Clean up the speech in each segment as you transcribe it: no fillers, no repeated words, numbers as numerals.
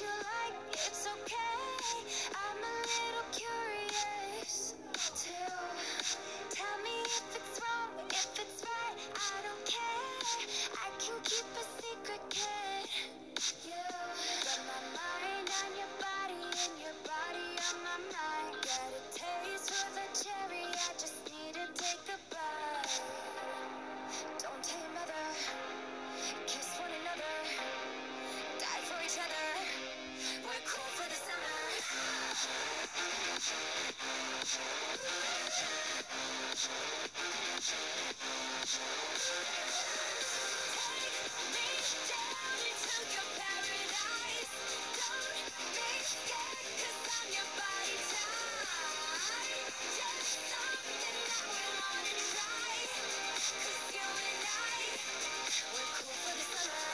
you like, it's okay. I'm a little curious too. Tell me if it's wrong, if it's right, I don't care. I can keep a secret, kid. You got my mind on your body and your body on my mind. Got a taste for the cherry, I just need to take a bite. Don't tell your mother, kiss one another, die for each other. We're cool for the summer. Take me down into your paradise. Don't be scared, 'cause I'm your body type. Just something that we wanna try. 'Cause you and I, we're cool for the summer.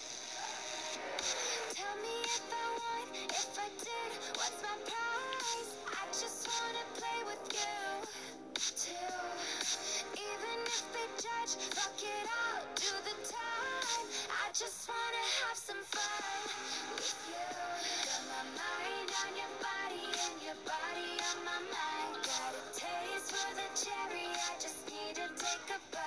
Tell me if I won, if I did, what's my prize? I just wanna play with you too. Even if they judge, fuck it, I'll do the time. I just wanna have some fun with you. Got my mind on your body and your body on my mind. Got a taste for the cherry, I just need to take a bite.